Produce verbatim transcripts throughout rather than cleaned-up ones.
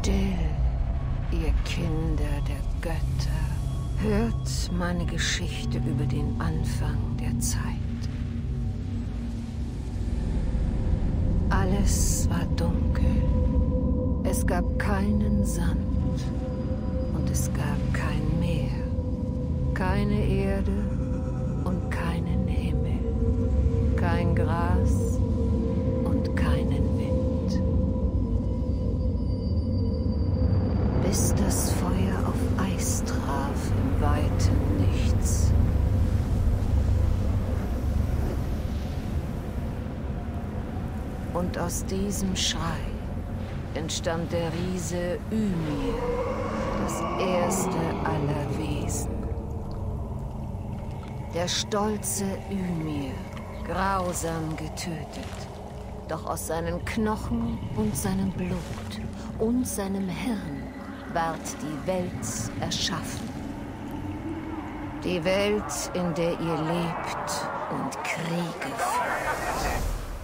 still, ihr Kinder der Götter. Hört meine Geschichte über den Anfang der Zeit. Alles war dunkel. Es gab keinen Sand und es gab kein Meer, keine Erde und keinen Himmel, kein Gras und keinen Wind. Bis das Feuer auf Eis traf im weiten Nichts. Und aus diesem Schrei entstand der Riese Ymir, das erste aller Wesen. Der stolze Ymir, grausam getötet, doch aus seinen Knochen und seinem Blut und seinem Hirn ward die Welt erschaffen. Die Welt, in der ihr lebt und Kriege führt.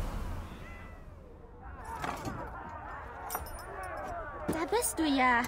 Da bist du ja.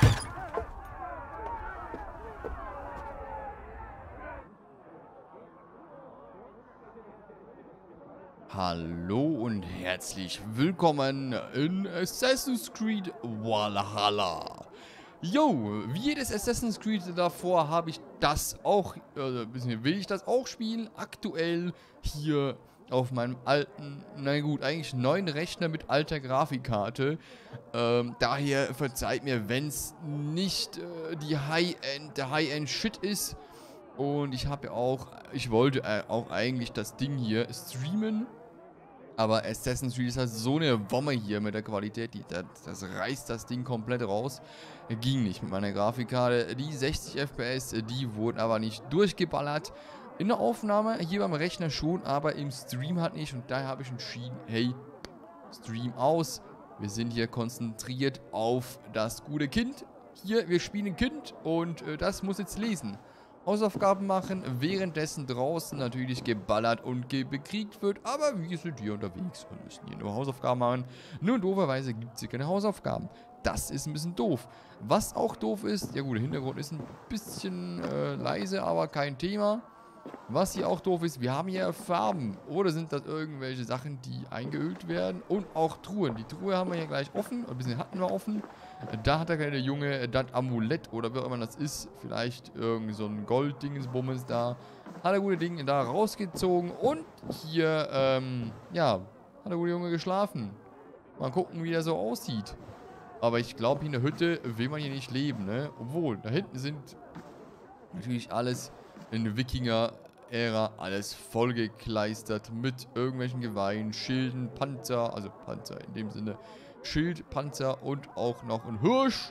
Hallo und herzlich willkommen in Assassin's Creed Valhalla. Yo, wie jedes Assassin's Creed davor habe ich das auch, äh, will ich das auch spielen, aktuell hier auf meinem alten, na gut, eigentlich neuen Rechner mit alter Grafikkarte. Ähm, daher verzeiht mir, wenn es nicht äh, die High-End, der High-End-Shit ist. Und ich habe ja auch, ich wollte äh, auch eigentlich das Ding hier streamen. Aber Assassin's Creed ist halt so eine Womme hier mit der Qualität, die, das, das reißt das Ding komplett raus. Ging nicht mit meiner Grafikkarte. Die sechzig F P S, die wurden aber nicht durchgeballert. In der Aufnahme, hier beim Rechner schon, aber im Stream halt nicht. Und daher habe ich entschieden, hey, Stream aus. Wir sind hier konzentriert auf das gute Kind. Hier, wir spielen ein Kind und äh, das muss jetzt lesen. Hausaufgaben machen, währenddessen draußen natürlich geballert und ge bekriegt wird. Aber wir sind hier unterwegs und müssen hier nur Hausaufgaben machen. Nur dooferweise gibt es hier keine Hausaufgaben. Das ist ein bisschen doof. Was auch doof ist, ja gut, der Hintergrund ist ein bisschen äh, leise, aber kein Thema. Was hier auch doof ist, wir haben hier Farben. Oder sind das irgendwelche Sachen, die eingeölt werden? Und auch Truhen. Die Truhe haben wir hier gleich offen. Ein bisschen hatten wir offen. Da hat der kleine Junge das Amulett oder wie auch immer das ist. Vielleicht irgend so ein Gold-Dingesbummes da. Hat der gute Ding da rausgezogen. Und hier, ähm, ja, hat der gute Junge geschlafen. Mal gucken, wie der so aussieht. Aber ich glaube, in der Hütte will man hier nicht leben, ne? Obwohl, da hinten sind natürlich alles in Wikinger-Ära, alles vollgekleistert mit irgendwelchen Geweihen, Schilden, Panzer, also Panzer in dem Sinne, Schild, Panzer und auch noch ein Hirsch.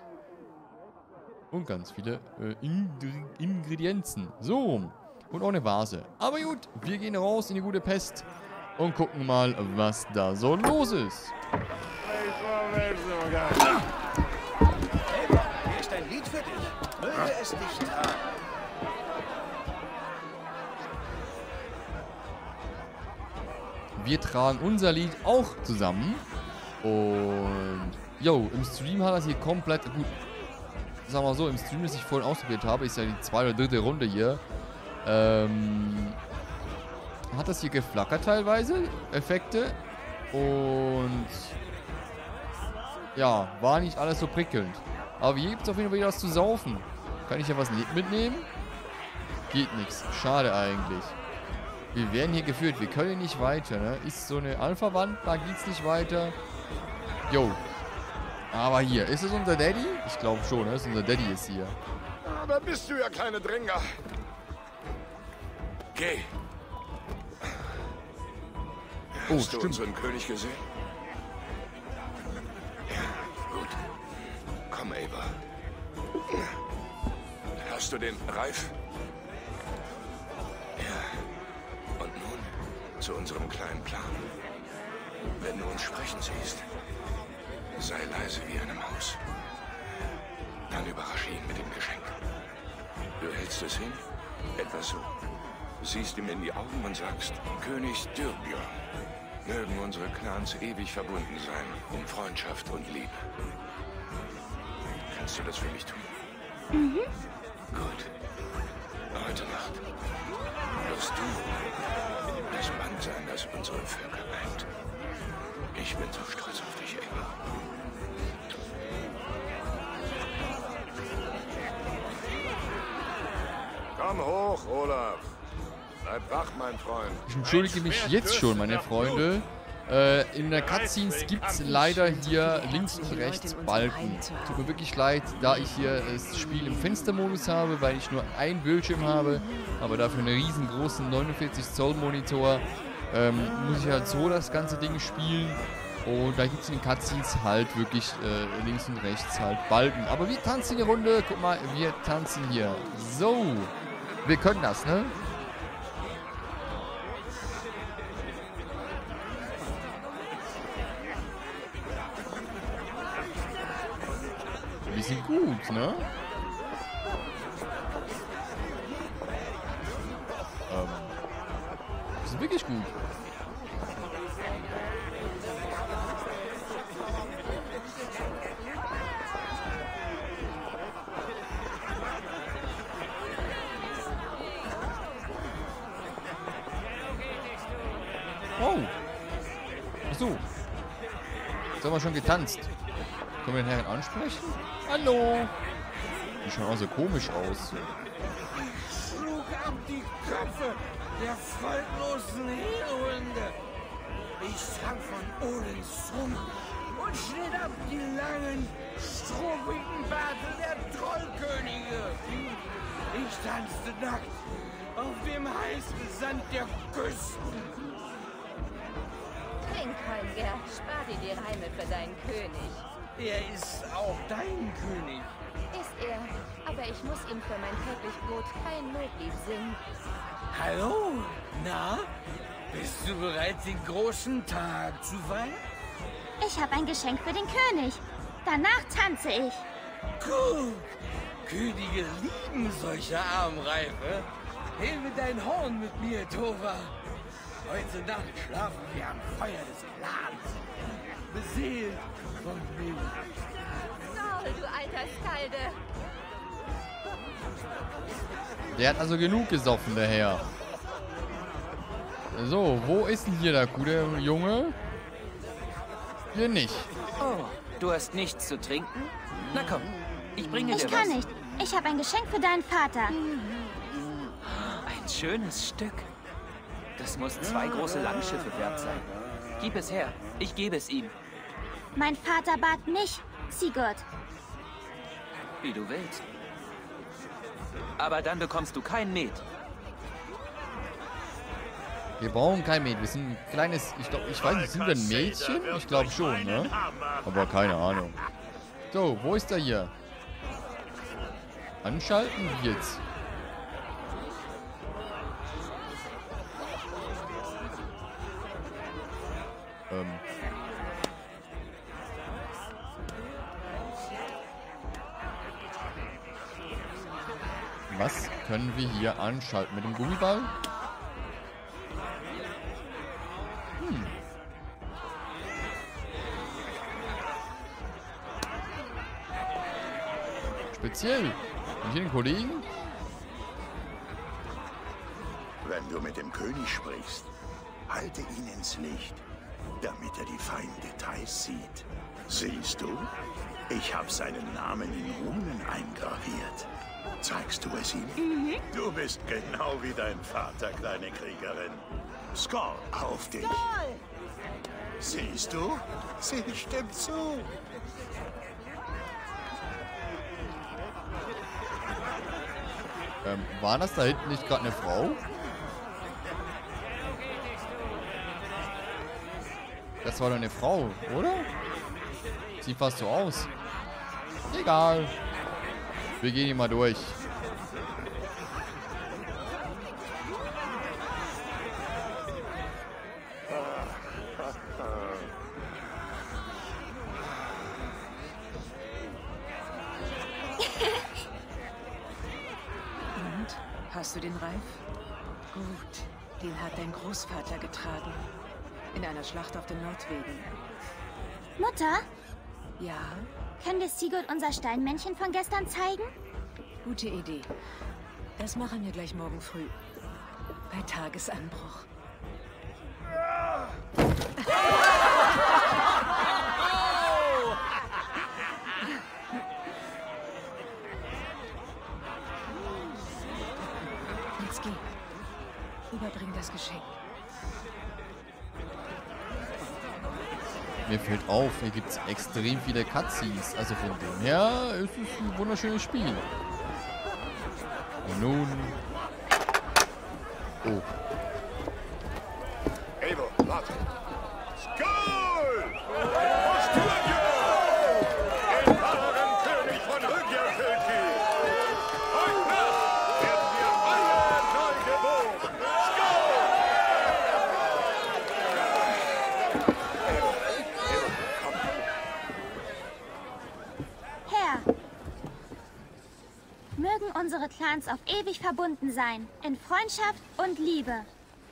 Und ganz viele äh, Ingr Ingredienzen. So, und auch eine Vase. Aber gut, wir gehen raus in die gute Pest und gucken mal, was da so los ist. Hey, hier ist ein Lied für dich. Möge es dich tragen. Wir tragen unser Lied auch zusammen. Und, yo, im Stream hat das hier komplett, gut, sagen wir mal so, im Stream, das ich vorhin ausprobiert habe, ist ja die zweite oder dritte Runde hier, ähm, hat das hier geflackert teilweise, Effekte. Und, ja, war nicht alles so prickelnd. Aber hier gibt es auf jeden Fall wieder was zu saufen. Kann ich ja was mitnehmen? Geht nichts. Schade eigentlich. Wir werden hier geführt. Wir können nicht weiter, ne? Ist so eine Alpha-Wand, da geht's nicht weiter. Jo. Aber hier, ist es unser Daddy? Ich glaube schon, ne? Ist unser Daddy ist hier. Ah, da bist du ja, kleine Dränger. Geh. Oh, Hast du stimmt. unseren König gesehen? Ja, gut. Komm, Ava. Hast du den Reif? Ja. Und nun zu unserem kleinen Plan. Wenn du uns sprechen siehst, sei leise wie eine Maus. Dann überrasche ihn mit dem Geschenk. Du hältst es hin, etwas so. Siehst ihm in die Augen und sagst, König Styrbjörn, mögen unsere Clans ewig verbunden sein, um Freundschaft und Liebe. Kannst du das für mich tun? Mhm. Gut. Heute Nacht wirst du das Band sein, das unsere Völker eint. Ich bin so stolz auf dich, Eva. Komm hoch, Olaf. Bleib wach, mein Freund. Ich entschuldige mich jetzt schon, meine Freunde. Äh, in der Cutscenes gibt es leider hier links und rechts Balken. Tut mir wirklich leid, da ich hier das Spiel im Fenstermodus habe, weil ich nur ein Bildschirm habe, aber dafür einen riesengroßen neunundvierzig Zoll Monitor, ähm, muss ich halt so das ganze Ding spielen. Und da gibt es in den Cutscenes halt wirklich äh, links und rechts halt Balken. Aber wir tanzen die Runde. Guck mal, wir tanzen hier. So, wir können das, ne? Wir sind gut, ne? Ähm, wir sind wirklich gut. Oh. Ach so. Jetzt haben wir schon getanzt. Können wir den Herrn ansprechen? Hallo. Die schauen auch so komisch aus. Schlug ab die Köpfe der freudlosen Heerhunde. Ich sang von Odins Zunge und schnitt ab die langen, struppigen Bärte der Trollkönige. Ich tanzte nackt auf dem heißen Sand der Küsten. Trink, Holger. Spar dir die Reime für deinen König. Er ist auch dein König. Ist er. Aber ich muss ihm für mein täglich Brot kein Loblied singen. Hallo? Na? Bist du bereit, den großen Tag zu feiern? Ich habe ein Geschenk für den König. Danach tanze ich. Guck! Könige lieben solche Armreife. Hebe dein Horn mit mir, Tova. Heute Nacht schlafen wir am Feuer des Clans. Beseelt von mir. Maul, du alter Skalde. Der hat also genug gesoffen, der Herr. So, wo ist denn hier der gute Junge? Hier nicht. Oh, du hast nichts zu trinken? Na komm, ich bringe dir Ich kann was. nicht. Ich habe ein Geschenk für deinen Vater. Ein schönes Stück. Das muss zwei große Langschiffe wert sein. Gib es her, ich gebe es ihm. Mein Vater bat mich, Sigurd. Wie du willst. Aber dann bekommst du kein Met. Wir brauchen kein Mädchen. Wir sind ein kleines... Ich glaube, ich weiß nicht, sind wir ein Mädchen? Ich glaube schon, ne? Aber keine Ahnung. So, wo ist er hier? Anschalten? Wie jetzt? Ähm... Was können wir hier anschalten? Mit dem Gummiball? Hm. Speziell. Und hier den Kollegen? Wenn du mit dem König sprichst, halte ihn ins Licht, damit er die feinen Details sieht. Siehst du? Ich habe seinen Namen in Runen eingraviert. Zeigst du es ihm? Mhm. Du bist genau wie dein Vater, kleine Kriegerin. Skoll auf dich. Skoll! Siehst du? Sie stimmt zu. Ähm, war das da hinten nicht gerade eine Frau? Das war doch eine Frau, oder? Sieht fast so aus. Egal. Wir gehen hier mal durch. Und? Hast du den Reif? Gut. Den hat dein Großvater getragen. In einer Schlacht auf den Nordwegen. Mutter, Ja, Können wir Sigurd unser Steinmännchen von gestern zeigen? gute Idee. Das machen wir gleich morgen früh. Bei Tagesanbruch. Jetzt geh. Überbring das Geschenk. Mir fällt auf, hier gibt es extrem viele Cutscenes. Also von dem her ist es ein wunderschönes Spiel. Und nun... Oh. Eivor, warte. Skål! Osturgio! Den wahren König von Rügjarfylki! Heute Nacht werden wir alle neu geboren! Skål! Eivor, Eivor, komm. Herr, mögen unsere Clans auf ewig verbunden sein, in Freundschaft und Liebe.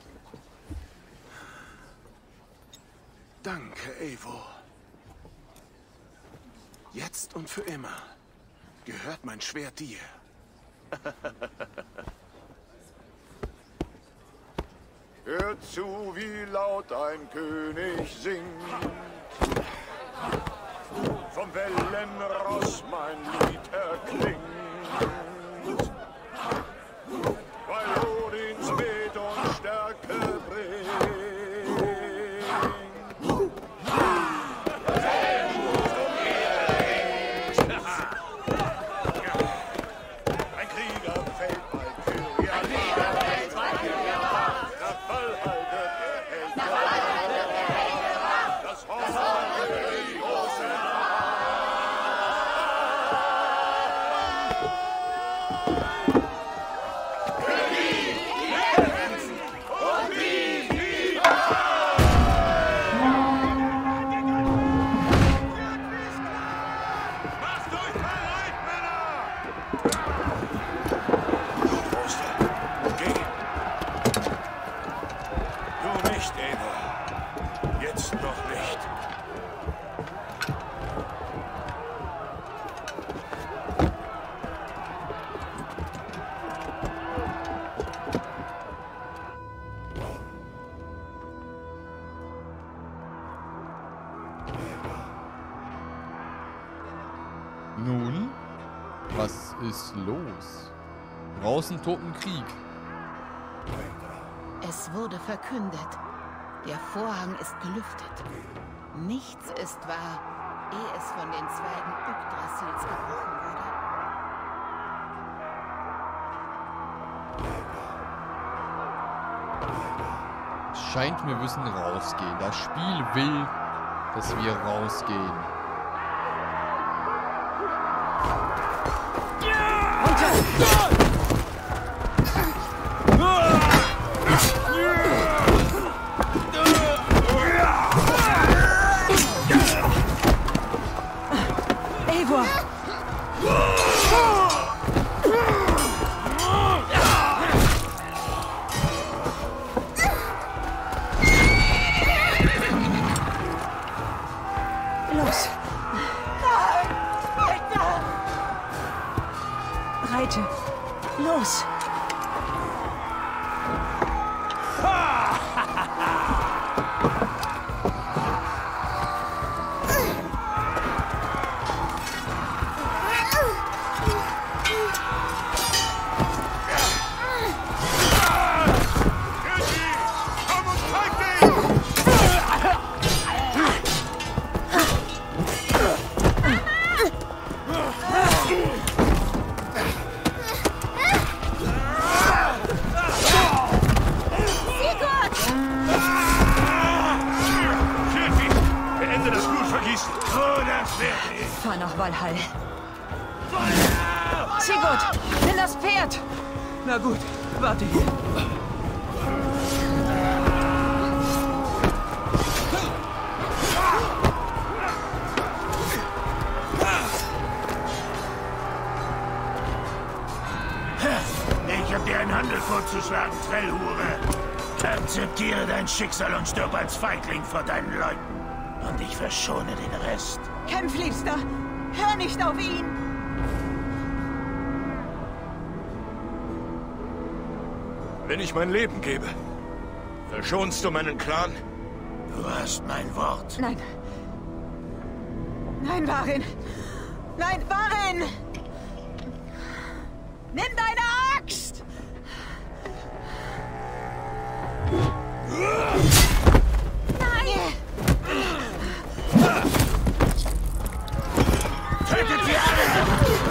Danke, Eivor. Jetzt und für immer gehört mein Schwert dir. Hört zu, wie laut ein König singt. Vom Wellenross mein Lied erklingt. Weil Odins Weh und Stärke bringt. Ein Krieger fällt bei Kyria. Ein Krieger fällt bei Kyria. Nach Valhalla erhält er das Horn für die große Nun, was ist los? Draußen toten Krieg. Es wurde verkündet. Der Vorhang ist gelüftet. Nichts ist wahr, ehe es von den Zweigen Yggdrasils gebrochen wurde. Es scheint, wir müssen rausgehen. Das Spiel will, dass wir rausgehen. Eivor! Los! Reite! Los! Fahr nach Valhall. Sigurd, nimm das Pferd! Na gut, warte hier. Ich hab dir einen Handel vorzuschlagen, Trellhure. Akzeptiere dein Schicksal und stirb als Feigling vor deinen Leuten. Und ich verschone den Rest. Kämpf, Liebster! Hör nicht auf ihn! Wenn ich mein Leben gebe, verschonst du meinen Clan? Du hast mein Wort. Nein. Nein, Warin! Nein, Warin! Nimm deine Axt! Nein! Tötet sie alle!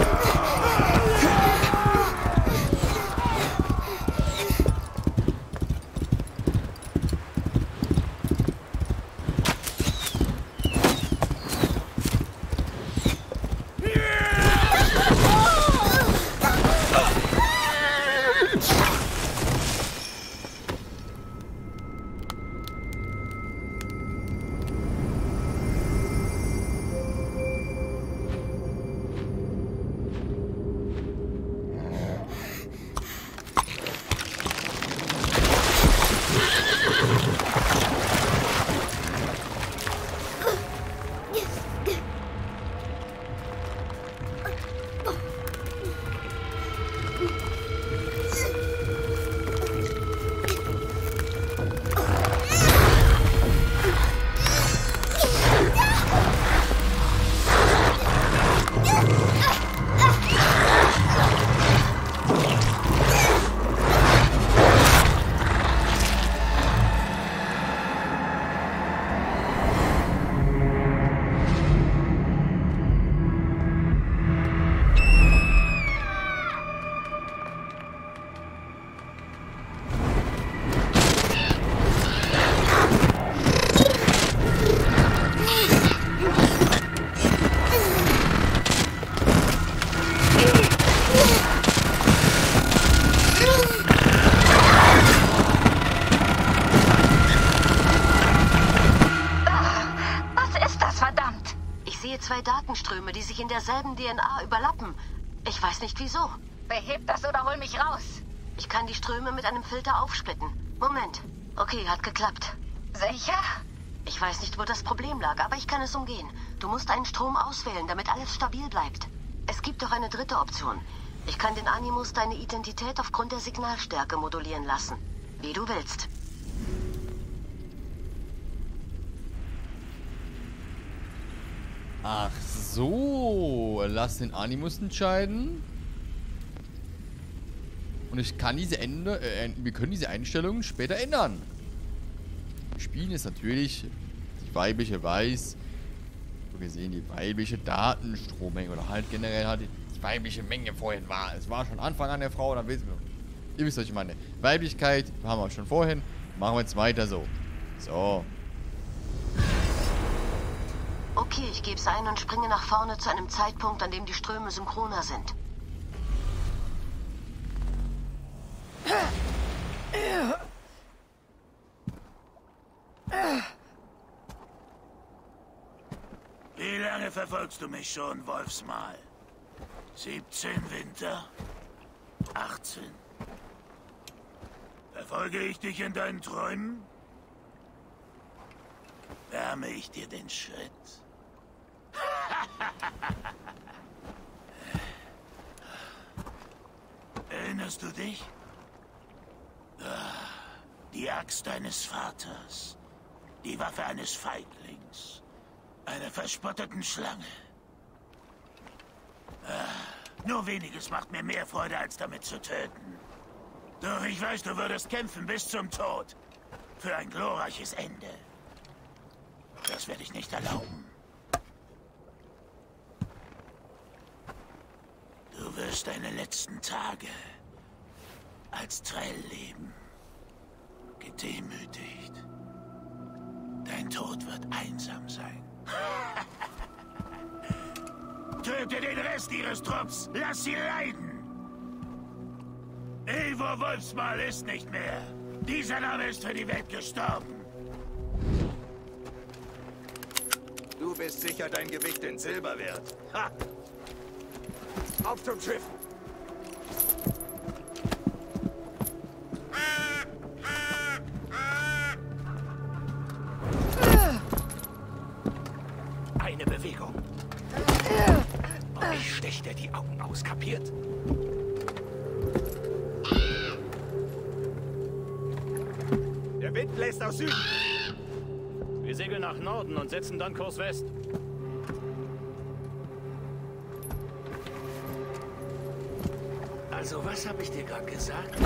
Zwei Datenströme, die sich in derselben D N A überlappen. Ich weiß nicht wieso. Beheb das oder hol mich raus. Ich kann die Ströme mit einem Filter aufsplitten. Moment. Okay, hat geklappt. Sicher? Ich weiß nicht, wo das Problem lag, aber ich kann es umgehen. Du musst einen Strom auswählen, damit alles stabil bleibt. Es gibt doch eine dritte Option. Ich kann den Animus deine Identität aufgrund der Signalstärke modulieren lassen. Wie du willst. Ach so, lass den Animus entscheiden. Und ich kann diese Ende, äh, wir können diese Einstellungen später ändern. Spielen ist natürlich die weibliche Weiß. So gesehen die weibliche Datenstrommenge oder halt generell halt die weibliche Menge vorhin war. Es war schon Anfang an der Frau, dann wissen wir. Ihr wisst, was ich meine. Weiblichkeit haben wir schon vorhin. Machen wir jetzt weiter so. So. Okay, ich gebe es ein und springe nach vorne zu einem Zeitpunkt, an dem die Ströme synchroner sind. Wie lange verfolgst du mich schon, Wolfsmal? siebzehn Winter? achtzehn? Verfolge ich dich in deinen Träumen? Wärme ich dir den Schritt? Erinnerst du dich? Die Axt deines Vaters. Die Waffe eines Feiglings. Einer verspotteten Schlange. Nur weniges macht mir mehr Freude, als damit zu töten. Doch ich weiß, du würdest kämpfen bis zum Tod. Für ein glorreiches Ende. Das werde ich nicht erlauben. Du wirst deine letzten Tage als Trell leben. Gedemütigt. Dein Tod wird einsam sein. Töte den Rest ihres Trupps. Lass sie leiden. Eivor Wolfsmal ist nicht mehr. Dieser Name ist für die Welt gestorben. Du bist sicher dein Gewicht in Silber wert. Ha! Auf zum Schiff! Eine Bewegung. Haus, kapiert? Der Wind bläst aus Süden. Wir segeln nach Norden und setzen dann Kurs West. Also, was habe ich dir gerade gesagt?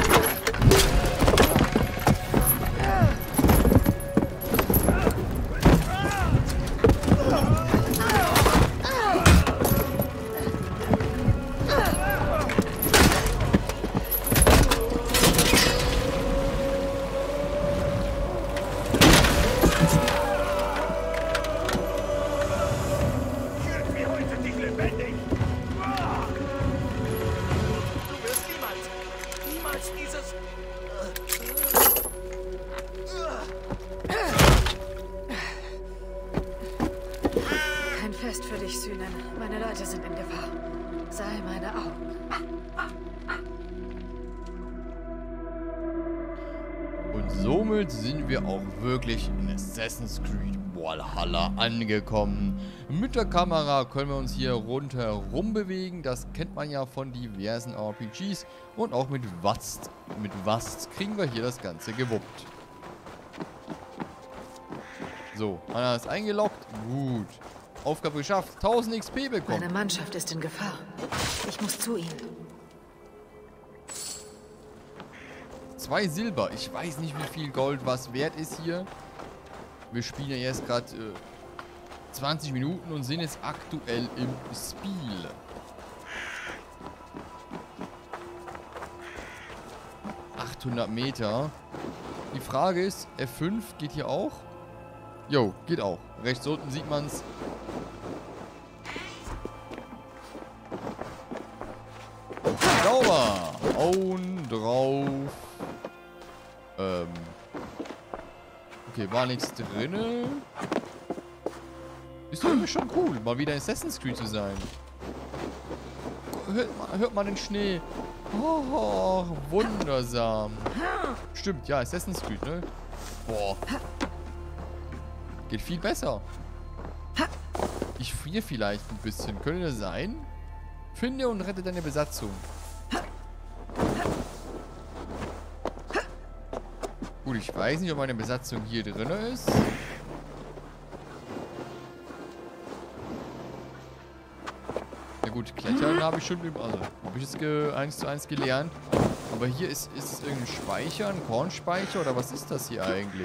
Fest für dich, Sühnen. Meine Leute sind in Gefahr. Sei meine Augen. Und somit sind wir auch wirklich in Assassin's Creed Valhalla angekommen. Mit der Kamera können wir uns hier rundherum bewegen. Das kennt man ja von diversen R P Gs. Und auch mit Wast. Mit Wast kriegen wir hier das Ganze gewuppt. So, einer ist eingeloggt. Gut. Aufgabe geschafft. tausend X P bekommen. Meine Mannschaft ist in Gefahr. Ich muss zu ihnen. Zwei Silber. Ich weiß nicht, wie viel Gold was wert ist hier. Wir spielen ja erst gerade äh, zwanzig Minuten und sind jetzt aktuell im Spiel. achthundert Meter. Die Frage ist, F fünf geht hier auch? Jo, geht auch. Rechts unten sieht man es. Sauber. Hauen drauf. Ähm. Okay, war nichts drinne. Ist doch irgendwie schon cool, mal wieder in Assassin's Creed zu sein. Hört mal, hört mal den Schnee. Oh, wundersam. Stimmt, ja, Assassin's Creed, ne? Boah. Geht viel besser. Ich friere vielleicht ein bisschen. Könnte das sein? Finde und rette deine Besatzung. Gut, ich weiß nicht, ob meine Besatzung hier drin ist. Na gut, Klettern habe ich schon, also habe ich jetzt eins zu eins gelernt. Aber hier ist, ist es irgendein Speicher, ein Kornspeicher oder was ist das hier eigentlich?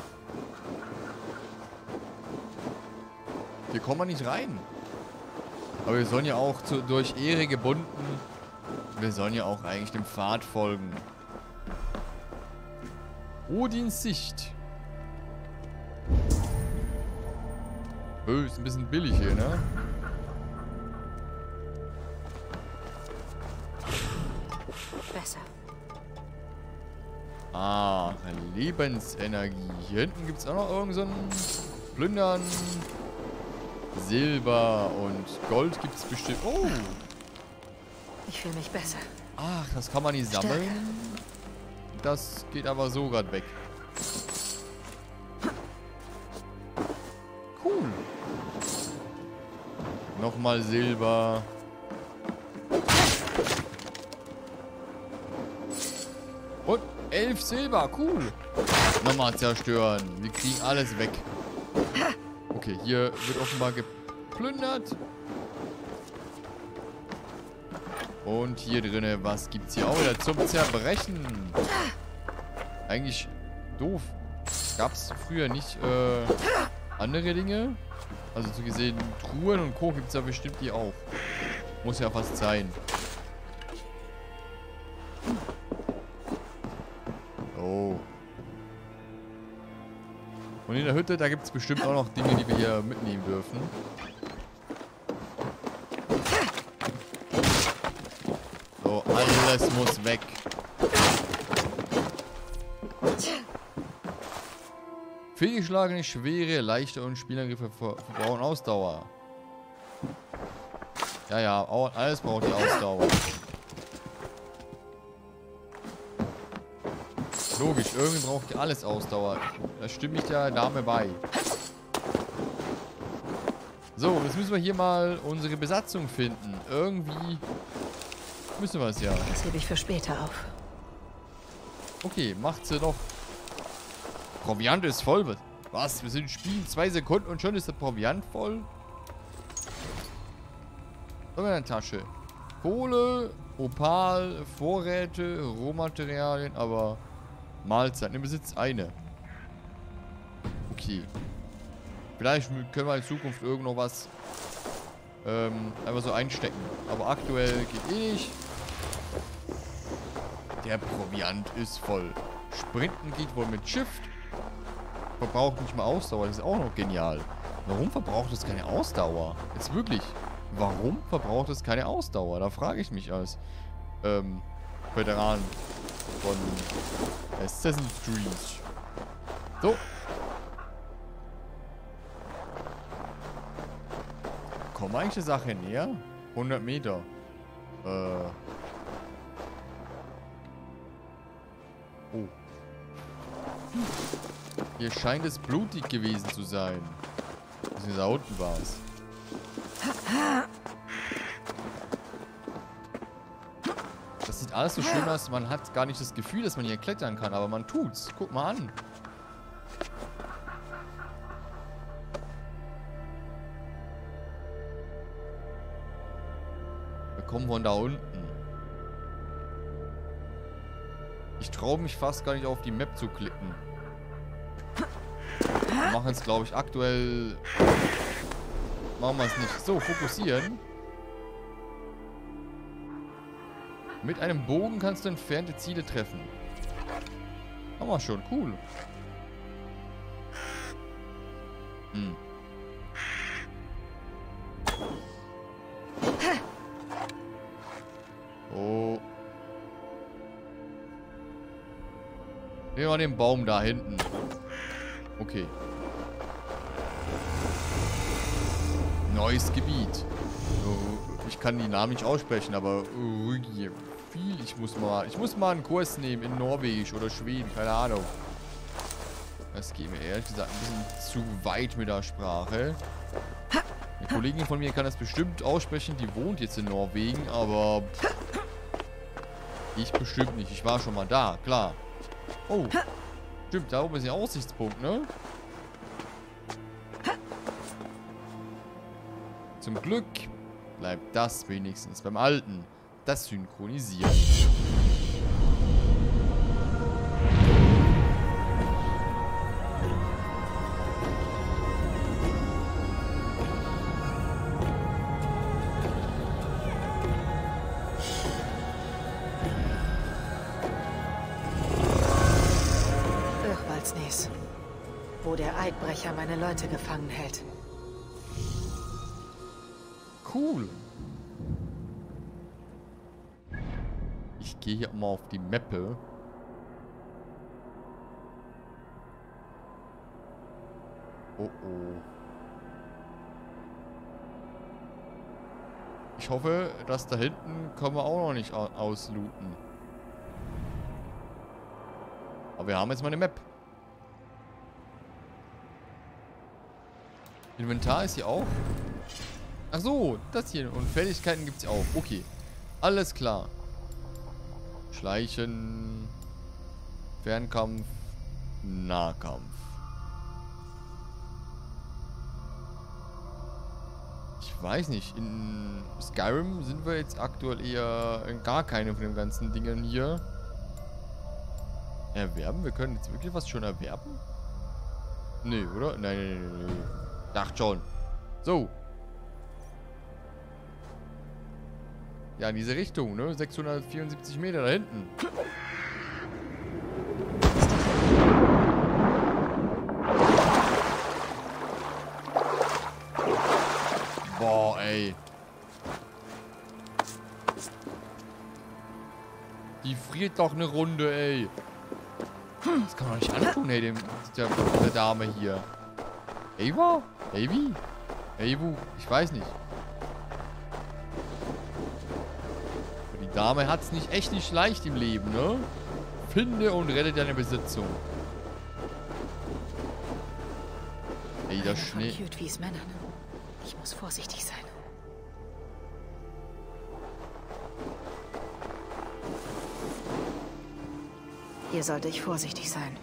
Hier kommen wir nicht rein. Aber wir sollen ja auch zu, durch Ehre gebunden. Wir sollen ja auch eigentlich dem Pfad folgen. Odins Sicht. Oh, ist ein bisschen billig hier, ne? Besser. Ah, Lebensenergie. Hier hinten gibt es auch noch irgend so ein Plündern. Silber und Gold gibt es bestimmt. Oh! Ich fühle mich besser. Ach, das kann man nicht sammeln. Stärker. Das geht aber so gerade weg. Cool. Nochmal Silber. Und elf Silber. Cool. Nochmal zerstören. Wir kriegen alles weg. Okay, hier wird offenbar geplündert. Und hier drinne, was gibt's hier auch wieder zum Zerbrechen? Eigentlich doof. Gab's früher nicht äh, andere Dinge? Also so gesehen, Truhen und Co. gibt's ja bestimmt die auch. Muss ja fast sein. Oh. Und in der Hütte, da gibt es bestimmt auch noch Dinge, die wir hier mitnehmen dürfen. So, alles muss weg. Fehlgeschlagene, schwere, leichte und Spielangriffe verbrauchen Ausdauer. Ja, ja, alles braucht die Ausdauer. Logisch, irgendwie braucht ihr alles Ausdauer. Da stimme ich der Dame bei. So, jetzt müssen wir hier mal unsere Besatzung finden. Irgendwie müssen wir es ja. Das hebe ich für später auf. Okay, macht sie doch. Proviant ist voll. Was? Wir sind im Spiel zwei Sekunden und schon ist der Proviant voll? So in der Tasche. Kohle, Opal, Vorräte, Rohmaterialien, aber Mahlzeit. Im Besitz eine. Okay. Vielleicht können wir in Zukunft irgend noch was ähm, einfach so einstecken. Aber aktuell geht eh nicht. Der Proviant ist voll. Sprinten geht wohl mit Shift. Verbraucht nicht mal Ausdauer. Das ist auch noch genial. Warum verbraucht es keine Ausdauer? Jetzt wirklich. Warum verbraucht es keine Ausdauer? Da frage ich mich als ähm, Veteran von Assassin's Creed. So. Kommen wir eigentlich der Sache näher? hundert Meter. Äh. Oh. Hier scheint es blutig gewesen zu sein. Also da unten war es. Das sieht alles so schön aus. Man hat gar nicht das Gefühl, dass man hier klettern kann. Aber man tut's. Guck mal an. Wir kommen von da unten. Ich traue mich fast gar nicht auf die Map zu klicken. Wir machen es, glaube ich, aktuell... Machen wir es nicht. So, fokussieren. Mit einem Bogen kannst du entfernte Ziele treffen. Haben wir schon. Cool. Hm. Oh. Nehmen wir den Baum da hinten. Okay. Neues Gebiet. Ich kann die Namen nicht aussprechen, aber viel. Ich muss mal, ich muss mal einen Kurs nehmen in Norwegisch oder Schweden, keine Ahnung. Das geht mir ehrlich gesagt ein bisschen zu weit mit der Sprache. Eine Kollegin von mir kann das bestimmt aussprechen, die wohnt jetzt in Norwegen, aber ich bestimmt nicht. Ich war schon mal da, klar. Oh, stimmt, da oben ist der Aussichtspunkt, ne? Zum Glück bleibt das wenigstens beim Alten. Das Synchronisieren. Irrwaldsnes, wo der Eidbrecher meine Leute gefangen hält. Cool. Ich gehe hier mal auf die Mappe. Oh oh. Ich hoffe, dass da hinten können wir auch noch nicht auslooten. Aber wir haben jetzt mal eine Map. Inventar ist hier auch. Ach so, das hier. Und Fähigkeiten gibt es auch. Okay. Alles klar. Schleichen. Fernkampf. Nahkampf. Ich weiß nicht. In Skyrim sind wir jetzt aktuell eher in gar keine von den ganzen Dingen hier. Erwerben? Wir können jetzt wirklich was schon erwerben? Nee, oder? Nein, nein, nein, nein. Dachte schon. So. Ja, in diese Richtung, ne? sechshundertvierundsiebzig Meter da hinten. Boah, ey. Die friert doch eine Runde, ey. Das kann man nicht antun, ey, dem, der, der Dame hier. Ava? Avi? Avu? Ich weiß nicht. Die Dame hat's nicht echt nicht leicht im Leben, ne? Finde und rette deine Besitzung. Ey, das Schnee. Männern. Ich muss vorsichtig sein. Hier sollte ich vorsichtig sein.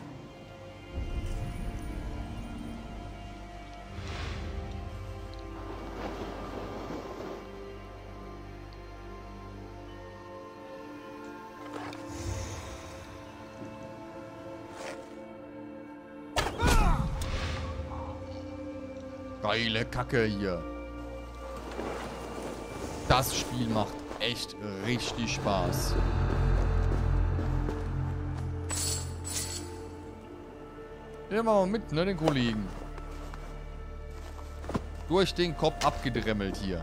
Geile Kacke hier. Das Spiel macht echt richtig Spaß. Nehmen wir mal mit, ne, den Kollegen. Durch den Kopf abgedremmelt hier.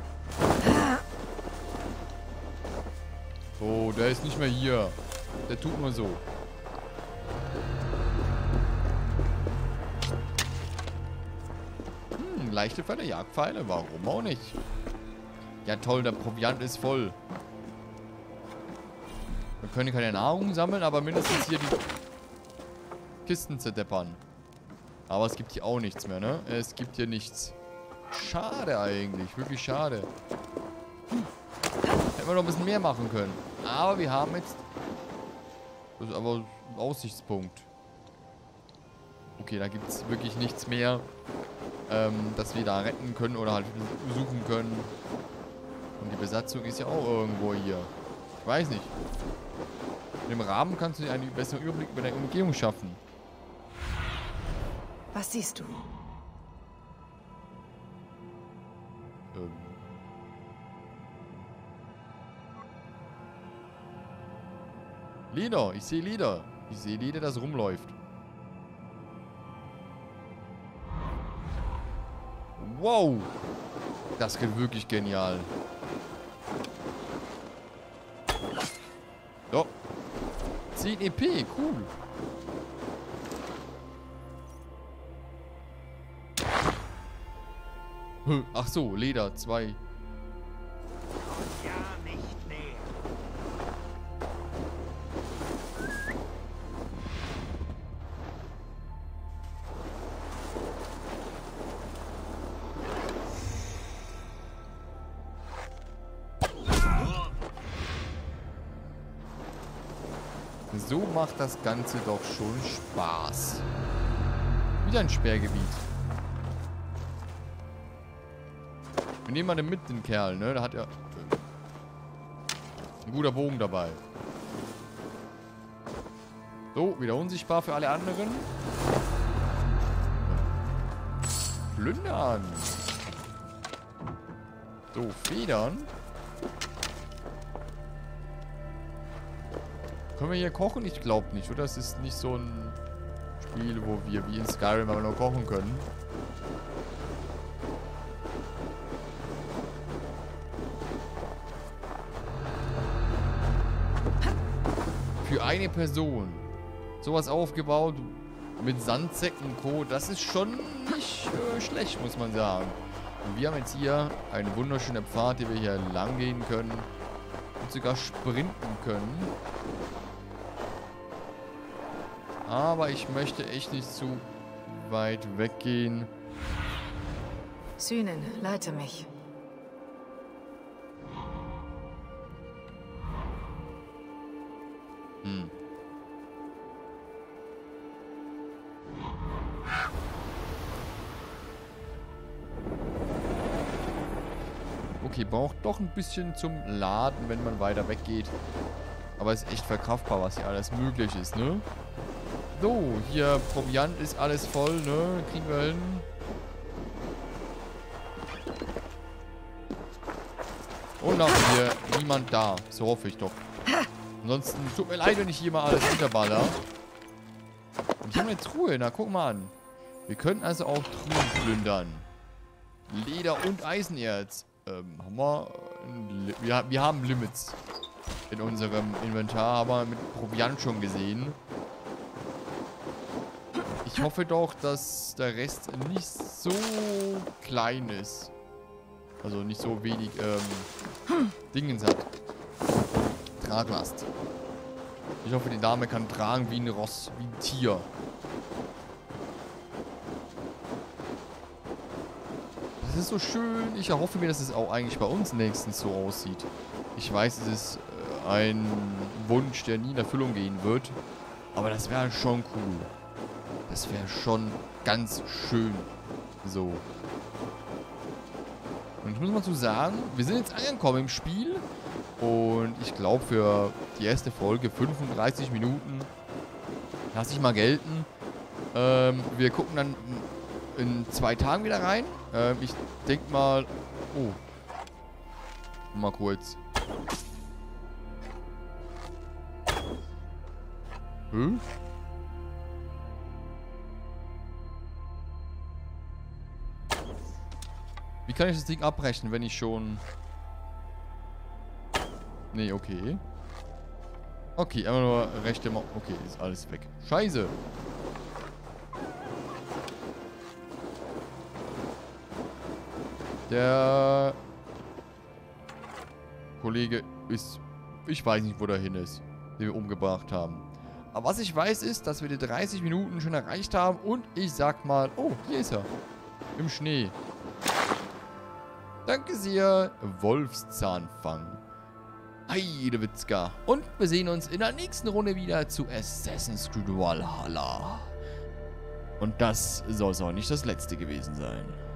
Oh, der ist nicht mehr hier. Der tut nur so. Hm, leichte Pfeile, Jagdpfeile, warum auch nicht? Ja toll, der Proviant ist voll. Wir können keine Nahrung sammeln, aber mindestens hier die Kisten zerdeppern. Aber es gibt hier auch nichts mehr, ne? Es gibt hier nichts. Schade eigentlich, wirklich schade. Hm. Hätten wir noch ein bisschen mehr machen können. Aber wir haben jetzt... Das ist aber ein Aussichtspunkt. Okay, da gibt es wirklich nichts mehr, ähm, dass wir da retten können oder halt suchen können. Und die Besatzung ist ja auch irgendwo hier. Ich weiß nicht. In dem Rahmen kannst du dir einen besseren Überblick über deine Umgebung schaffen. Was siehst du? Ähm. Lieder. Ich sehe Lieder. Ich sehe Lieder, das rumläuft. Wow. Das geht wirklich genial. So. zehn E P. Cool. Ach so, Leder, zwei. Ja, nicht mehr. So macht das Ganze doch schon Spaß. Wieder ein Sperrgebiet. Wir nehmen mal den mit, den Kerl, ne? Da hat er ein guter Bogen dabei. So, wieder unsichtbar für alle anderen. Plündern. So, Federn. Können wir hier kochen? Ich glaube nicht, oder? Es ist nicht so ein Spiel, wo wir wie in Skyrim aber nur kochen können. Für eine Person. Sowas aufgebaut mit Sandsäcken und Co. Das ist schon nicht äh, schlecht, muss man sagen. Und wir haben jetzt hier einen wunderschönen Pfad, den wir hier lang gehen können. Und sogar sprinten können. Aber ich möchte echt nicht zu weit weggehen. Sühnen, leite mich. Hm. Okay, braucht doch ein bisschen zum Laden, wenn man weiter weggeht. Aber es ist echt verkraftbar, was hier alles möglich ist, ne? So, hier Proviant ist alles voll, ne? Kriegen wir hin. Und auch hier niemand da. So hoffe ich doch. Ansonsten tut mir leid, wenn ich hier mal alles unterballer. Und hier haben wir eine Truhe. Na, guck mal an. Wir können also auch Truhen plündern. Leder und Eisenerz. Ähm, haben wir, wir... Wir haben Limits in unserem Inventar. Haben wir mit Proviant schon gesehen. Ich hoffe doch, dass der Rest nicht so klein ist. Also nicht so wenig ähm, Dingens hat. Traglast. Ich hoffe, die Dame kann tragen wie ein Ross, wie ein Tier. Das ist so schön. Ich erhoffe mir, dass es auch eigentlich bei uns nächstens so aussieht. Ich weiß, es ist äh, ein Wunsch, der nie in Erfüllung gehen wird. Aber das wäre schon cool. Das wäre schon ganz schön. So. Und ich muss mal zu sagen, wir sind jetzt angekommen im Spiel. Und ich glaube für die erste Folge fünfunddreißig Minuten lasse ich mal gelten. Ähm, wir gucken dann in zwei Tagen wieder rein. Ähm, ich denke mal... Oh. Mal kurz. Hm? Wie kann ich das Ding abbrechen, wenn ich schon... Nee, okay. Okay, einfach nur rechte Maus. Okay, ist alles weg. Scheiße. Der Kollege ist... Ich weiß nicht, wo der hin ist, den wir umgebracht haben. Aber was ich weiß ist, dass wir die dreißig Minuten schon erreicht haben. Und ich sag mal... Oh, hier ist er. Im Schnee. Danke sehr, Wolfszahnfang. Heidewitzka. Und wir sehen uns in der nächsten Runde wieder zu Assassin's Creed Valhalla. Und das soll es auch nicht das letzte gewesen sein.